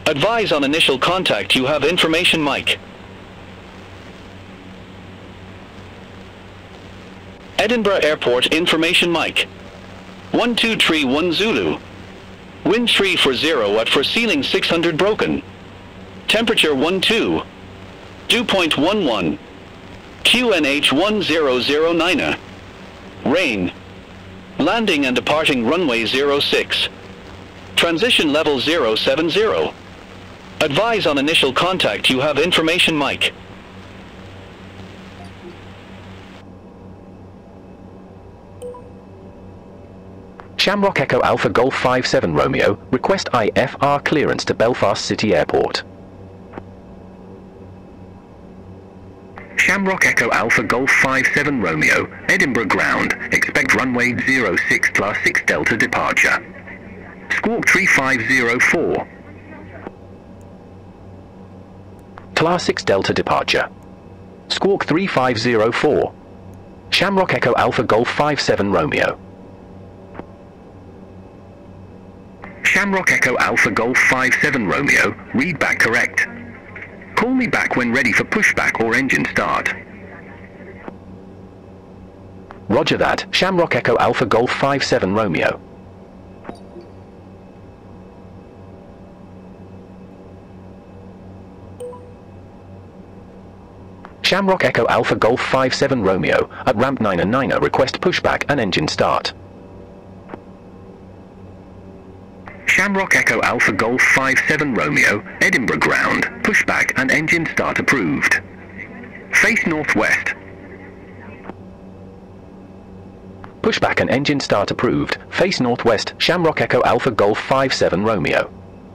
Advise on initial contact you have information mic. Edinburgh Airport information mic. 1231 Zulu. Wind 340 at for ceiling 600 broken. Temperature 12. Dew point 11. QNH 1009. Rain. Landing and departing runway 06. Transition level 070. Advise on initial contact you have information mic. Shamrock Echo Alpha Golf 57 Romeo, request IFR clearance to Belfast City Airport. Shamrock Echo Alpha Golf 57 Romeo, Edinburgh ground, expect runway 06 class 6 Delta departure. Squawk 3504. Class 6 Delta departure. Squawk 3504. Shamrock Echo Alpha Golf 57 Romeo. Shamrock Echo Alpha Golf 57 Romeo, read back correct. Call me back when ready for pushback or engine start. Roger that, Shamrock Echo Alpha Golf 57 Romeo. Shamrock Echo Alpha Golf 57 Romeo, at ramp 9 request pushback and engine start. Shamrock Echo Alpha Golf 57 Romeo, Edinburgh ground, pushback and engine start approved. Face northwest. Pushback and engine start approved, face northwest, Shamrock Echo Alpha Golf 57 Romeo.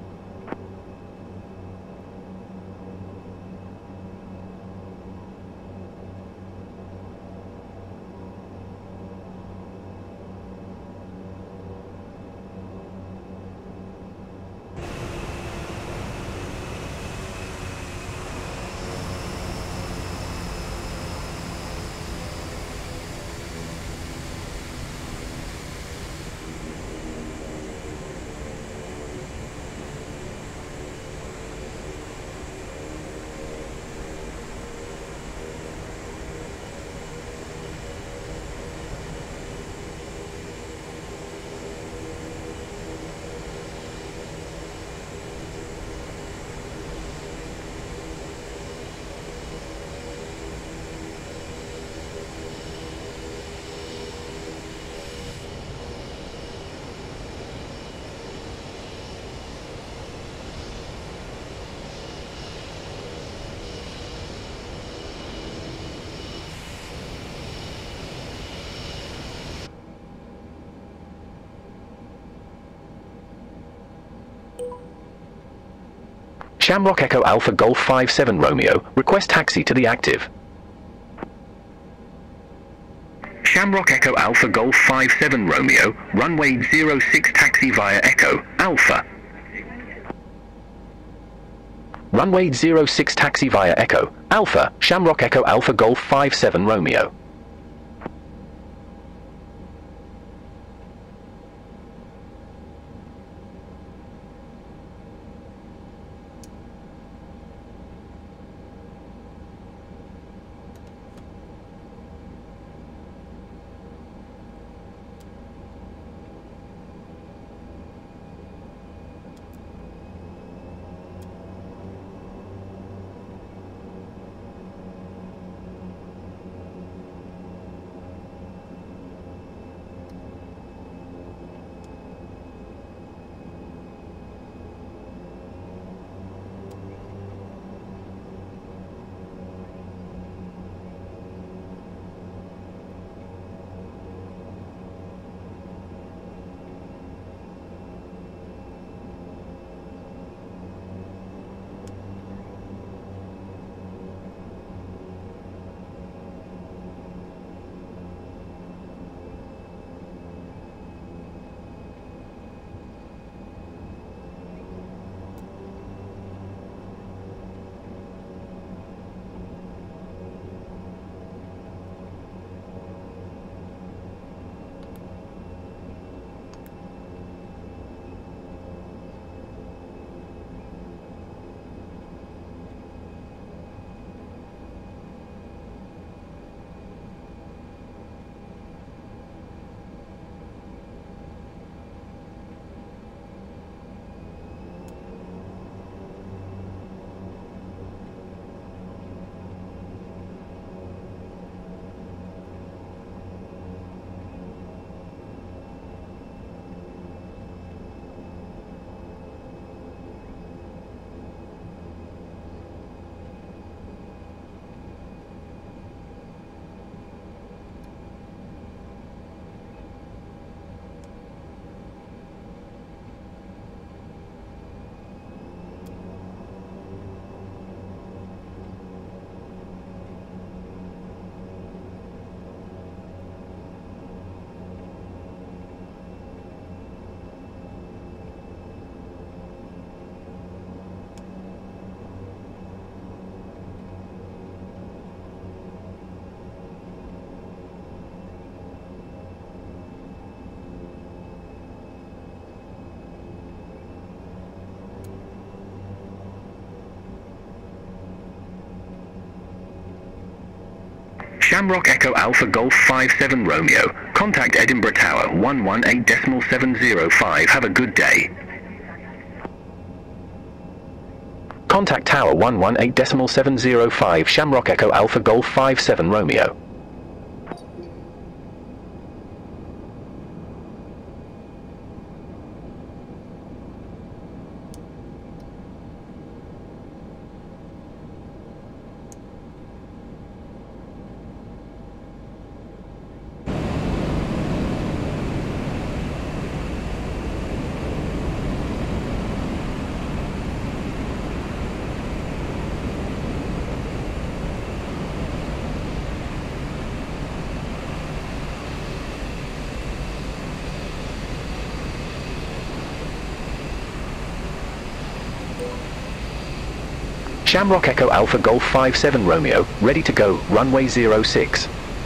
Shamrock Echo Alpha Golf 57 Romeo, request taxi to the active. Shamrock Echo Alpha Golf 57 Romeo, runway 06 taxi via Echo, Alpha. Runway 06 taxi via Echo, Alpha, Shamrock Echo Alpha Golf 57 Romeo. Shamrock Echo Alpha Golf 57 Romeo. Contact Edinburgh Tower 118.705. Have a good day. Contact Tower 118.705 Shamrock Echo Alpha Golf 57 Romeo. Shamrock Echo Alpha Golf 57 Romeo, ready to go, runway 06.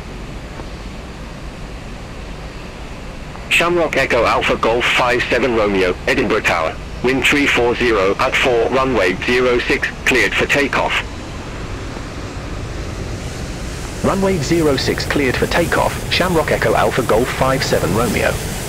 Shamrock Echo Alpha Golf 57 Romeo, Edinburgh Tower, wind 340 at 4, runway 06, cleared for takeoff. Runway 06 cleared for takeoff, Shamrock Echo Alpha Golf 57 Romeo.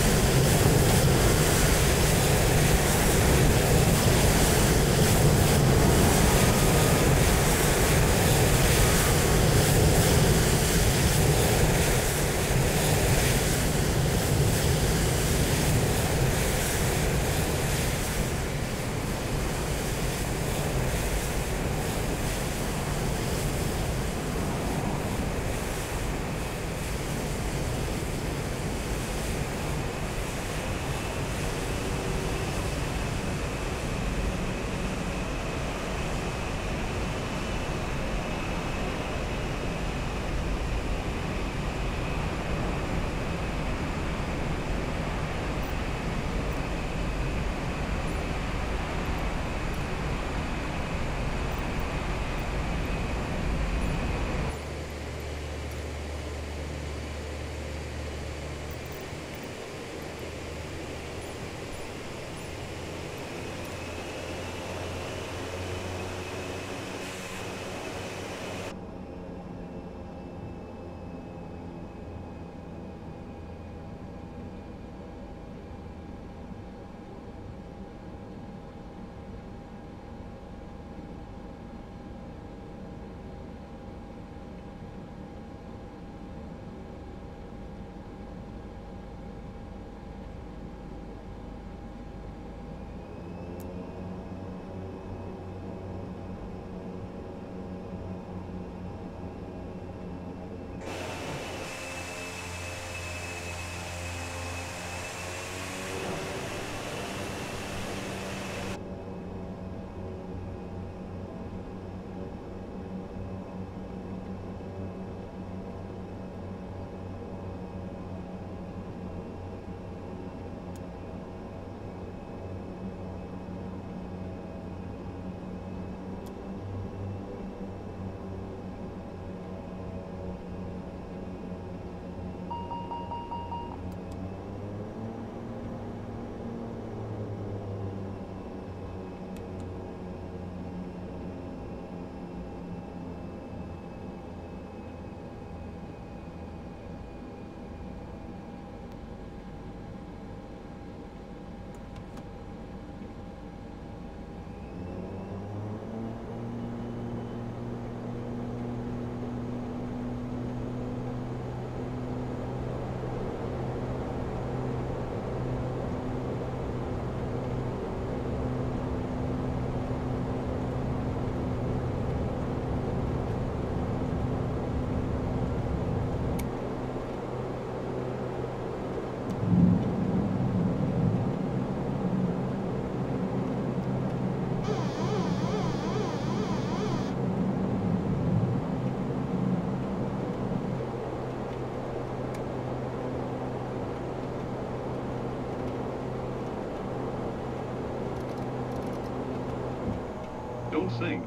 Don't sing.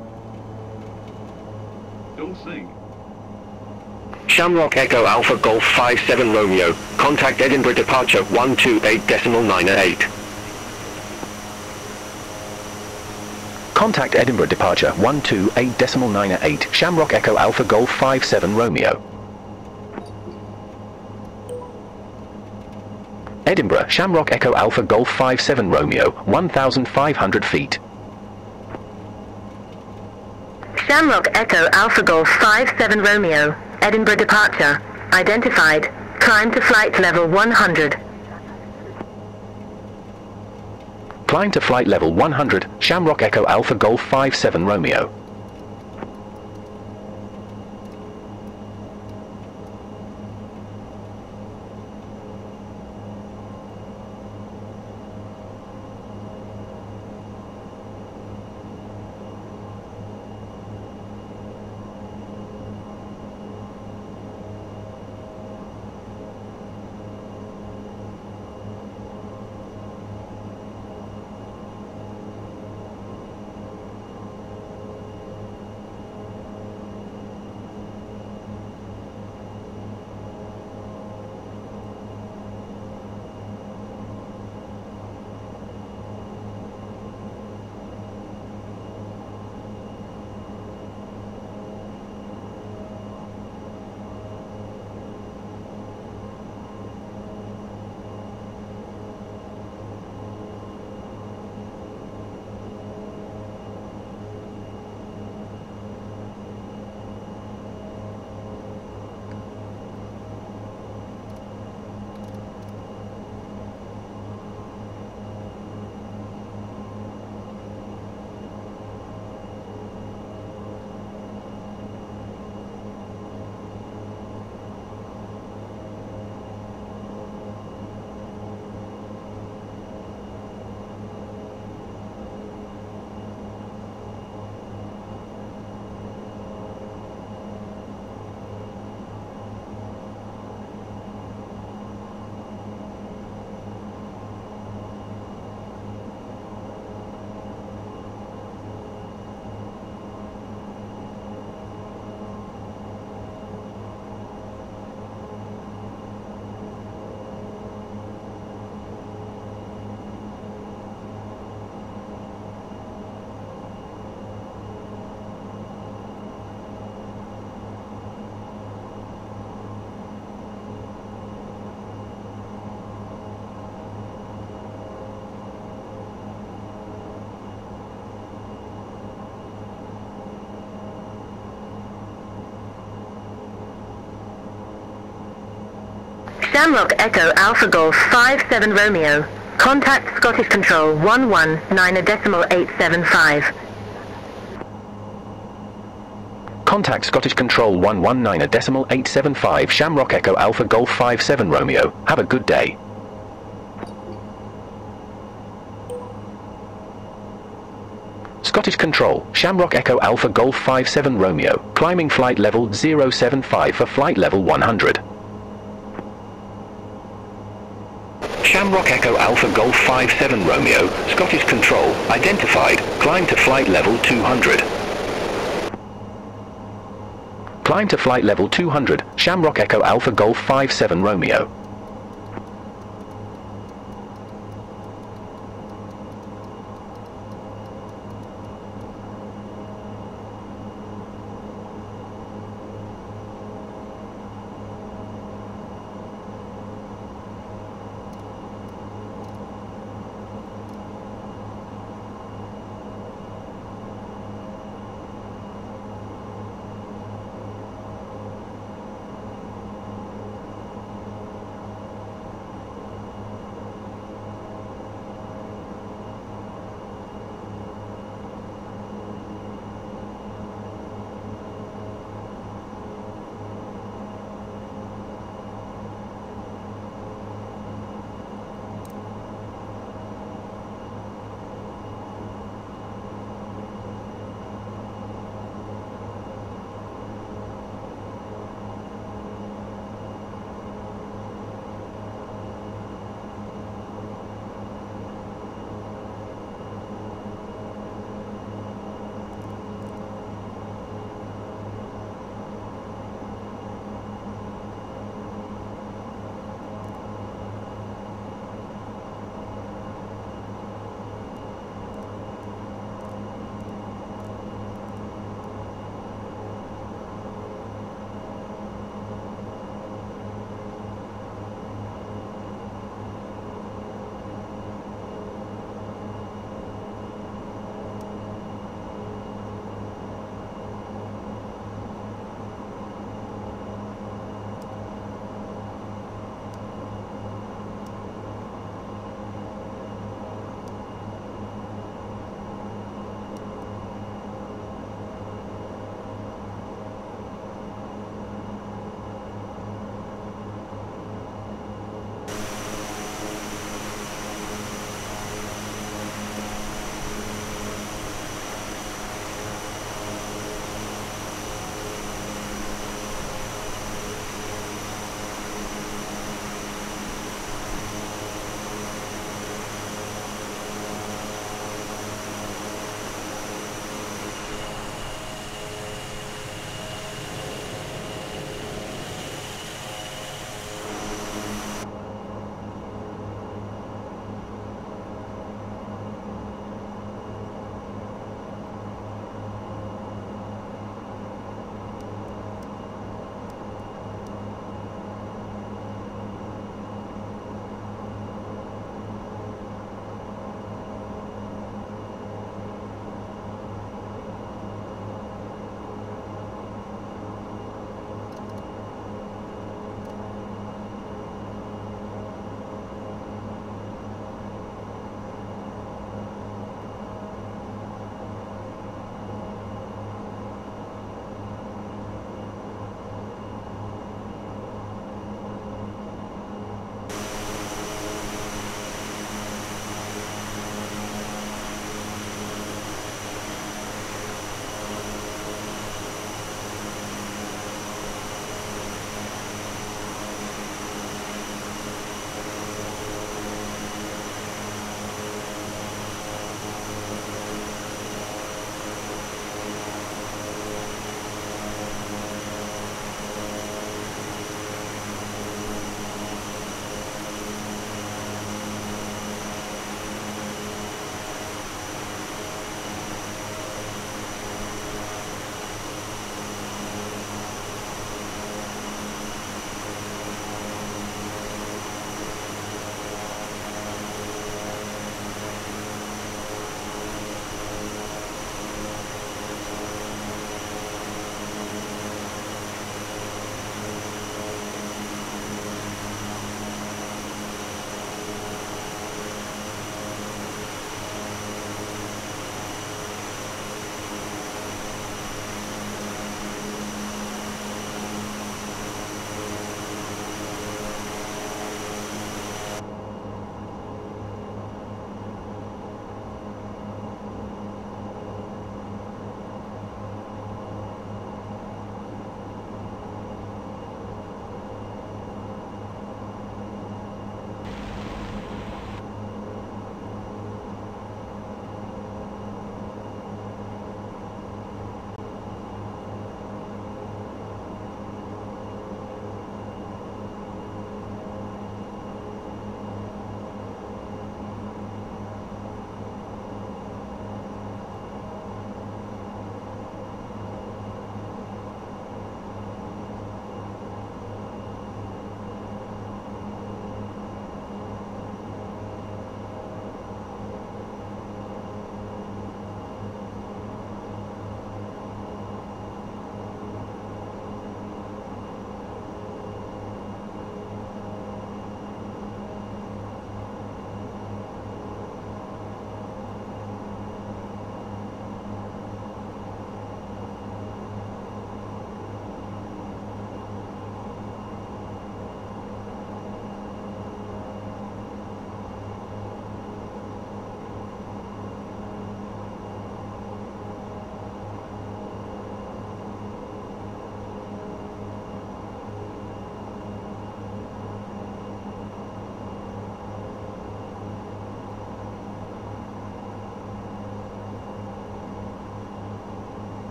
Don't sing. Shamrock Echo Alpha Golf 57 Romeo, contact Edinburgh departure 128.98. Contact Edinburgh departure 128.98 Shamrock Echo Alpha Golf 57 Romeo. Edinburgh Shamrock Echo Alpha Golf 57 Romeo, 1,500 feet. Shamrock Echo Alpha Golf 57 Romeo, Edinburgh departure, identified, climb to flight level 100. Climb to flight level 100, Shamrock Echo Alpha Golf 57 Romeo. Shamrock Echo Alpha Golf 57 Romeo. Contact Scottish Control 119.875. Contact Scottish Control 119.875 Shamrock Echo Alpha Golf 57 Romeo. Have a good day. Scottish Control, Shamrock Echo Alpha Golf 57 Romeo, climbing flight level 075 for flight level 100. Shamrock Echo Alpha Golf 57 Romeo, Scottish Control, identified, climb to flight level 200. Climb to flight level 200, Shamrock Echo Alpha Golf 57 Romeo.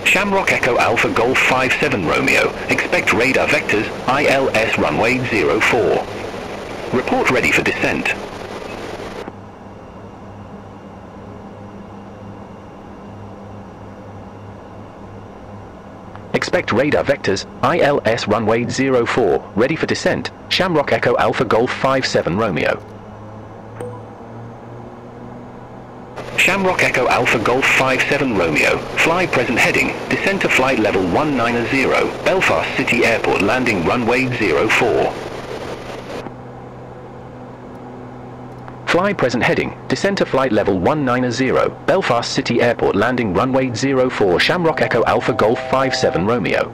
Shamrock Echo Alpha Golf 57 Romeo, expect radar vectors, ILS runway 04. Report ready for descent. Expect radar vectors, ILS runway 04, ready for descent, Shamrock Echo Alpha Golf 57 Romeo. Shamrock Echo Alpha Golf 57 Romeo, fly present heading, descent to flight level 190, Belfast City Airport landing runway 04. Fly present heading, descent to flight level 190, Belfast City Airport landing runway 04 Shamrock Echo Alpha Golf 57 Romeo.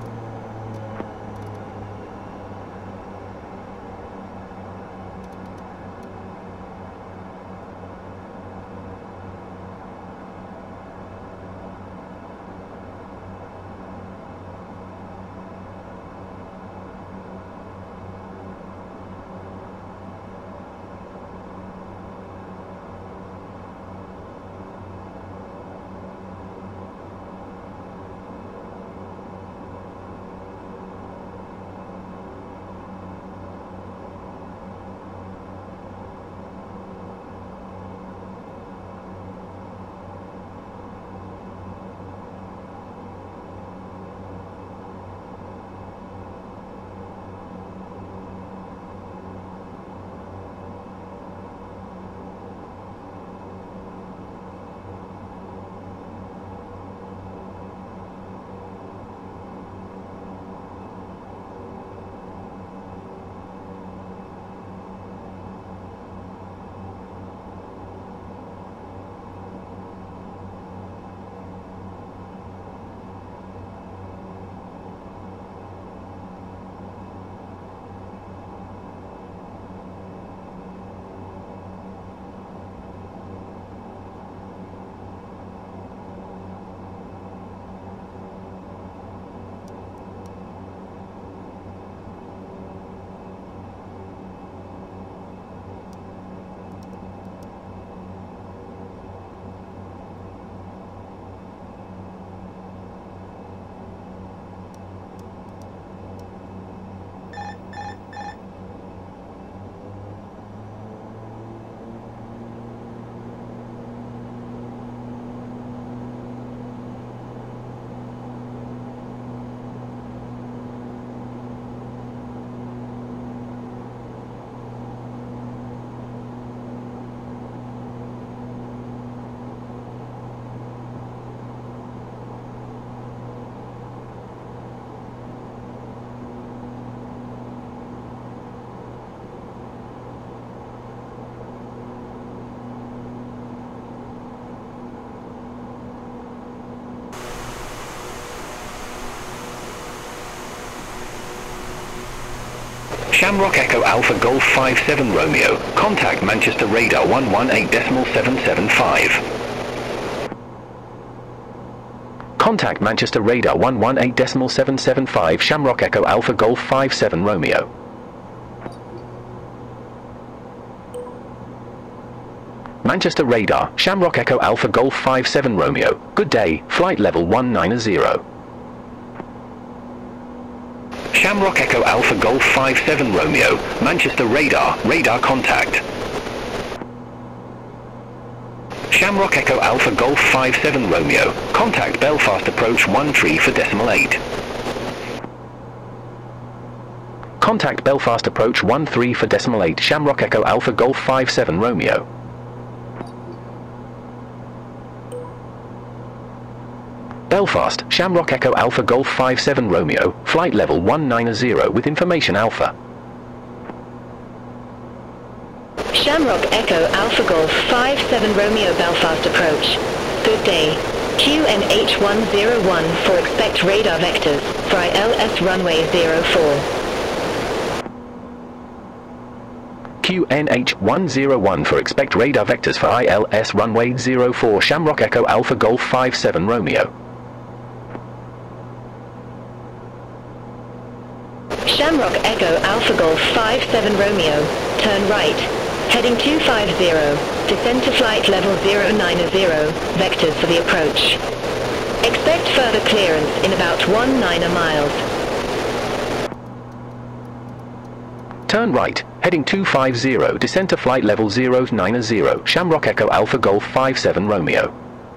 Shamrock Echo Alpha Golf 57 Romeo, contact Manchester Radar 118.775. Contact Manchester Radar 118.775 Shamrock Echo Alpha Golf 57 Romeo. Manchester Radar, Shamrock Echo Alpha Golf 57 Romeo, good day, flight level 190. Shamrock Echo Alpha Golf 57 Romeo, Manchester Radar, radar contact. Shamrock Echo Alpha Golf 57 Romeo, contact Belfast approach 13 for decimal 8. Contact Belfast approach 13 for decimal 8 Shamrock Echo Alpha Golf 57 Romeo. Belfast, Shamrock Echo Alpha Golf 57 Romeo, flight level 190 with information Alpha. Shamrock Echo Alpha Golf 57 Romeo Belfast approach. Good day. QNH101 for expect radar vectors for ILS runway 04. QNH101 for expect radar vectors for ILS runway 04 Shamrock Echo Alpha Golf 57 Romeo. Shamrock Echo Alpha Golf 57 Romeo, turn right, heading 250, descend to flight level 090, vectors for the approach. Expect further clearance in about 19 miles. Turn right, heading 250, descend to flight level 090, Shamrock Echo Alpha Golf 57 Romeo.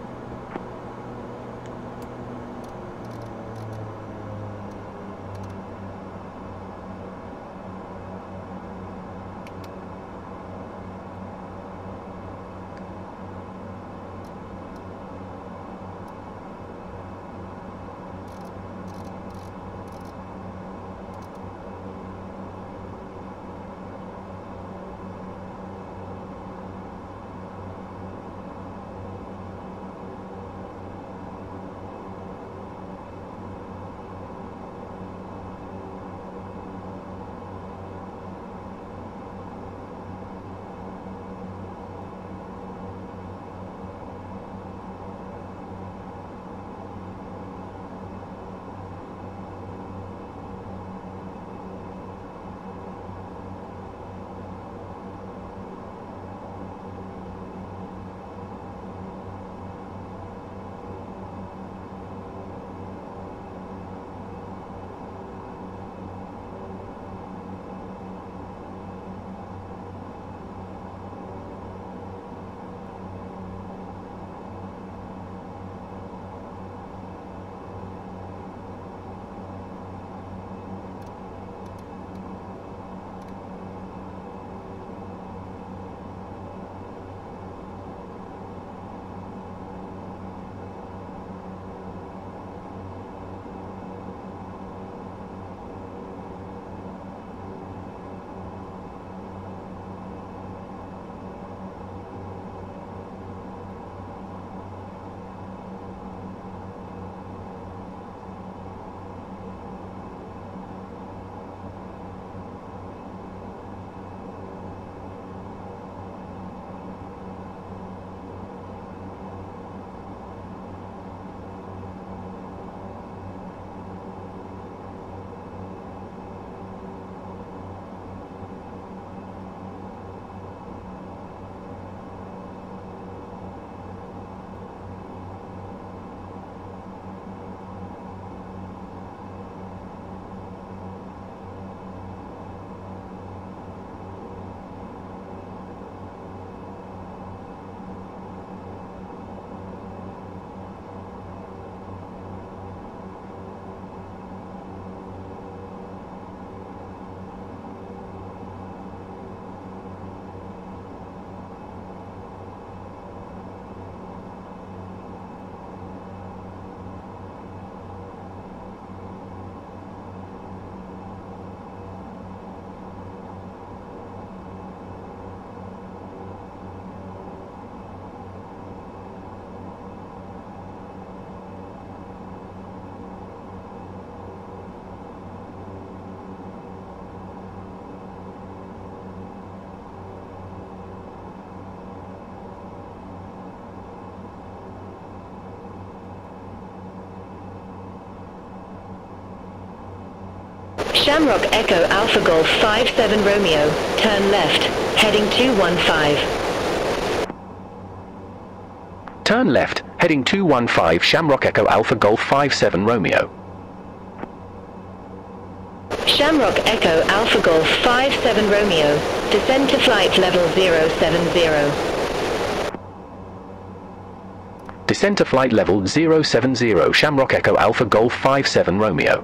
Shamrock Echo Alpha Golf 57 Romeo, turn left, heading 215. Turn left, heading 215 Shamrock Echo Alpha Golf 57 Romeo. Shamrock Echo Alpha Golf 57 Romeo, descend to flight level 070. Descend to flight level 070 Shamrock Echo Alpha Golf 57 Romeo.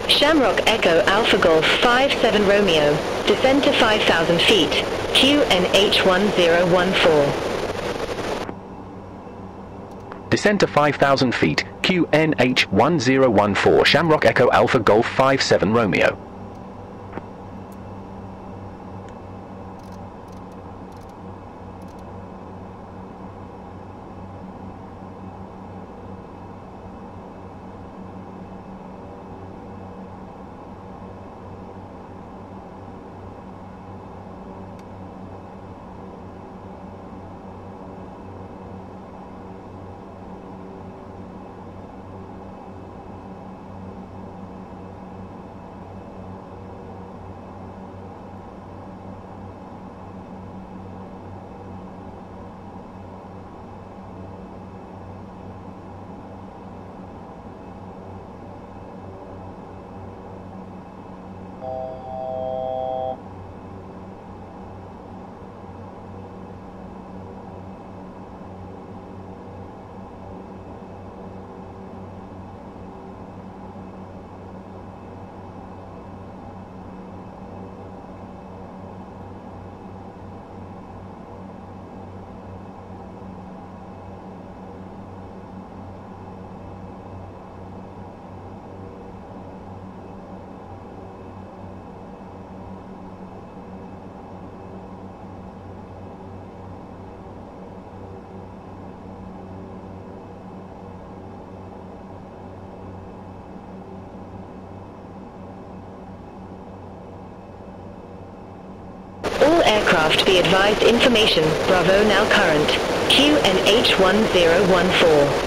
Shamrock Echo Alpha Golf 57 Romeo, descend to 5,000 feet, QNH1014. Descend to 5,000 feet, QNH1014, Shamrock Echo Alpha Golf 57 Romeo. All aircraft be advised information, Bravo now current, QNH1014.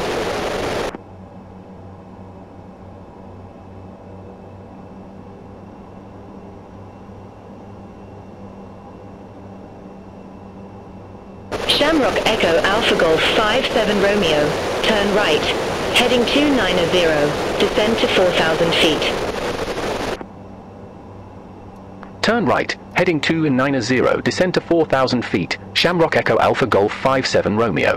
Shamrock Echo Alpha Golf 57 Romeo, turn right, heading 290, descend to 4,000 feet. Turn right, heading 290, descend to 4,000 feet, Shamrock Echo Alpha Golf 57 Romeo.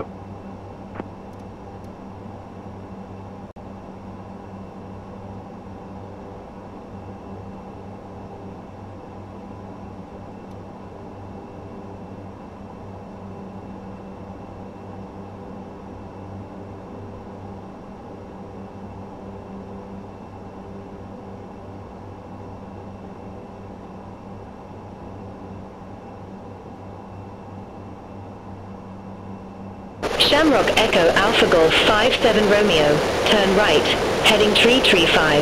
Shamrock Echo Alpha Golf 57 Romeo, turn right, heading 335.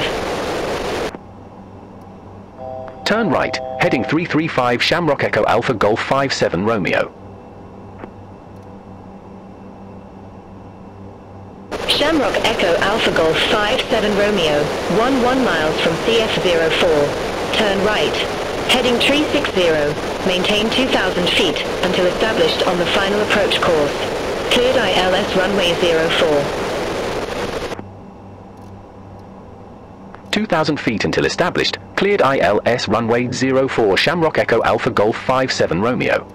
Turn right, heading 335, Shamrock Echo Alpha Golf 57 Romeo. Shamrock Echo Alpha Golf 57 Romeo, 11 miles from CF04, turn right, heading 360, maintain 2,000 feet until established on the final approach course. Cleared ILS runway 04. 2,000 feet until established, cleared ILS runway 04, Shamrock Echo Alpha Golf 57 Romeo.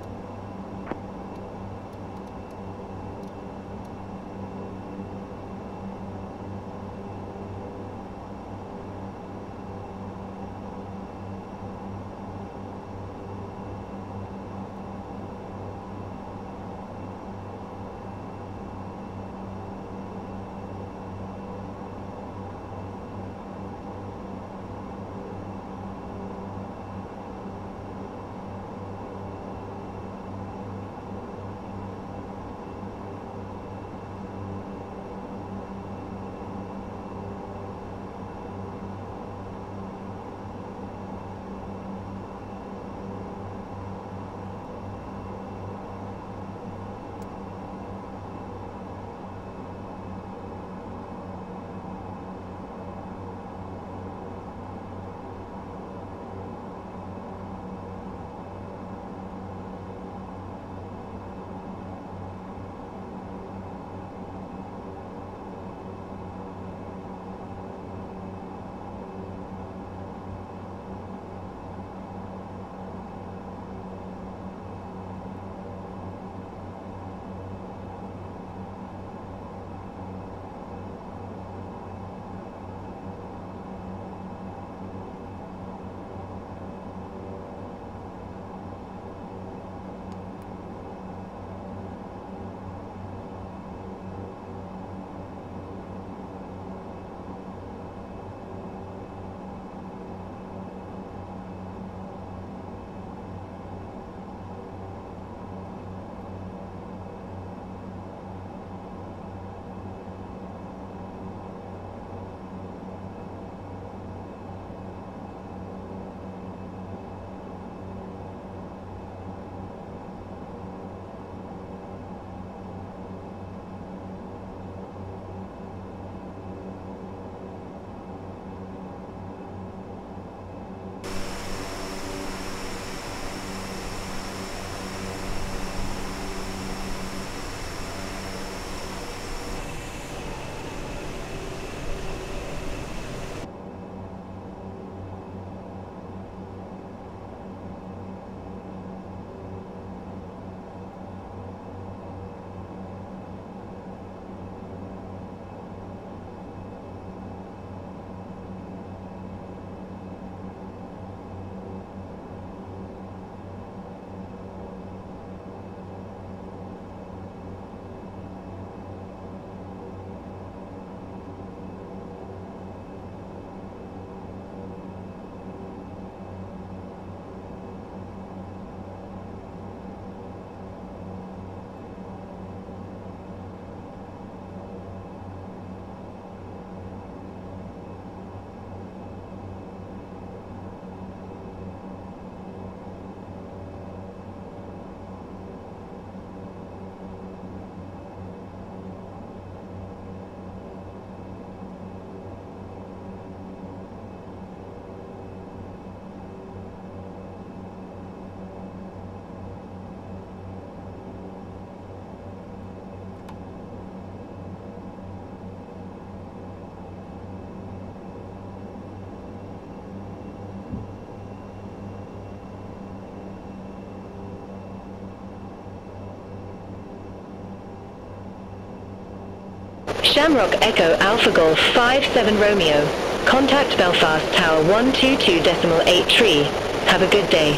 Shamrock Echo Alpha Golf 57 Romeo. Contact Belfast Tower 122.83. Have a good day.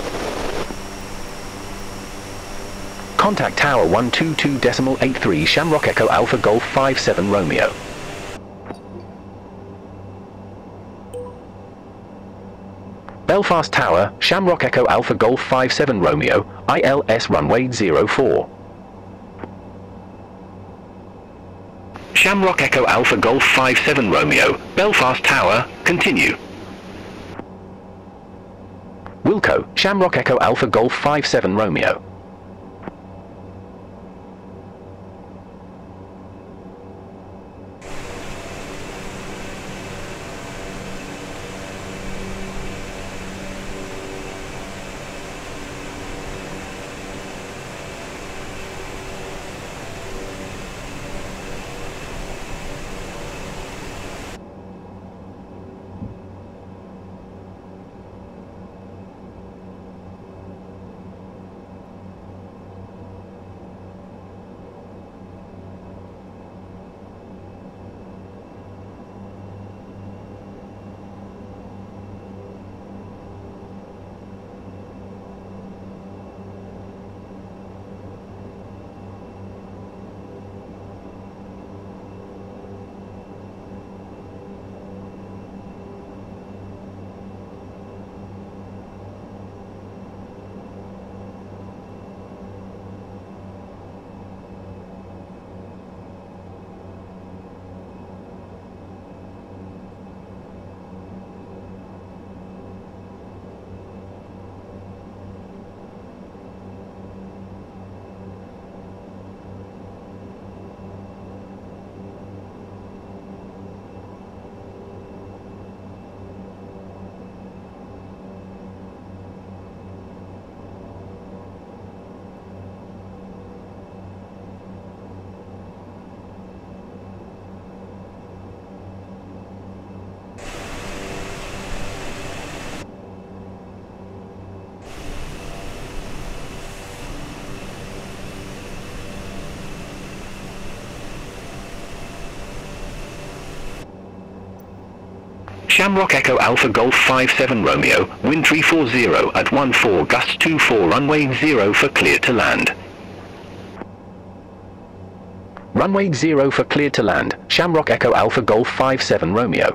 Contact Tower 122.83 Shamrock Echo Alpha Golf 57 Romeo. Belfast Tower, Shamrock Echo Alpha Golf 57 Romeo, ILS runway 04. Shamrock Echo Alpha Golf 57 Romeo, Belfast Tower, continue. Wilco, Shamrock Echo Alpha Golf 57 Romeo. Shamrock Echo Alpha Golf 57 Romeo, wind 340 at 14 gust 24 runway 0 for clear to land. Runway 0 for clear to land, Shamrock Echo Alpha Golf 57 Romeo.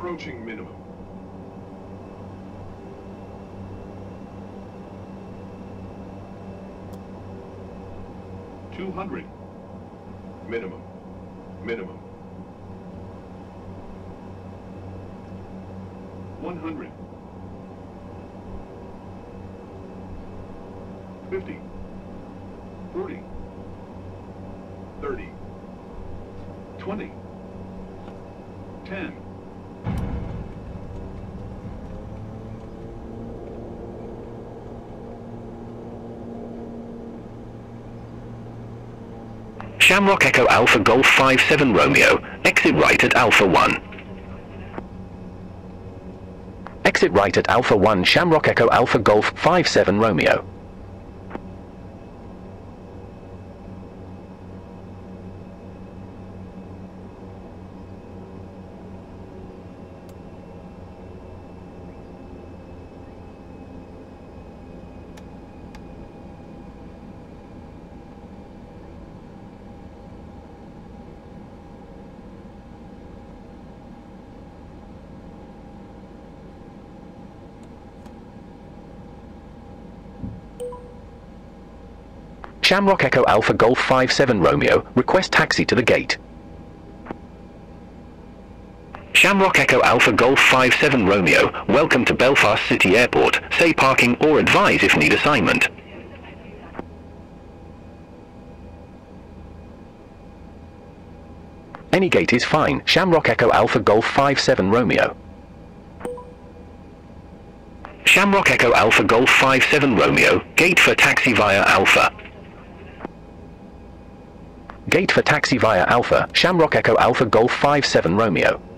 Approaching minimum. $200. Minimum. Minimum. 100. 50. 40. 30. 20. 10. Shamrock Echo Alpha Golf 57 Romeo, exit right at Alpha 1. Exit right at Alpha 1 Shamrock Echo Alpha Golf 57 Romeo. Shamrock Echo Alpha Golf 57 Romeo, request taxi to the gate. Shamrock Echo Alpha Golf 57 Romeo, welcome to Belfast City Airport, say parking or advise if need assignment. Any gate is fine, Shamrock Echo Alpha Golf 57 Romeo. Shamrock Echo Alpha Golf 57 Romeo, gate for taxi via Alpha. Gate for taxi via Alpha, Shamrock Echo Alpha Golf 57 Romeo.